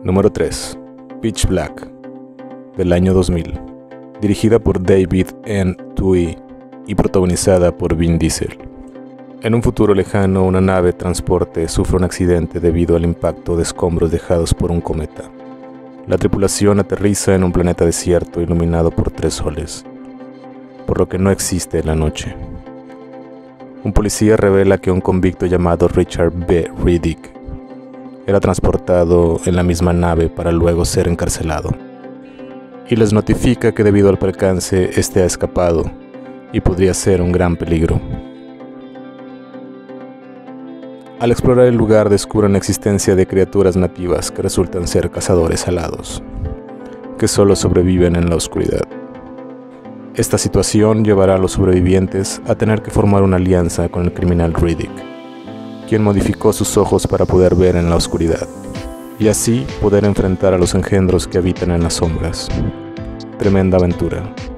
Número 3. Pitch Black, del año 2000, dirigida por David N. Twohy y protagonizada por Vin Diesel. En un futuro lejano, una nave de transporte sufre un accidente debido al impacto de escombros dejados por un cometa. La tripulación aterriza en un planeta desierto iluminado por 3 soles, por lo que no existe la noche. Un policía revela que un convicto llamado Richard B. Riddick era transportado en la misma nave para luego ser encarcelado, y les notifica que debido al percance este ha escapado y podría ser un gran peligro. Al explorar el lugar descubren la existencia de criaturas nativas que resultan ser cazadores alados, que solo sobreviven en la oscuridad. Esta situación llevará a los sobrevivientes a tener que formar una alianza con el criminal Riddick, quien modificó sus ojos para poder ver en la oscuridad, y así poder enfrentar a los engendros que habitan en las sombras. Tremenda aventura.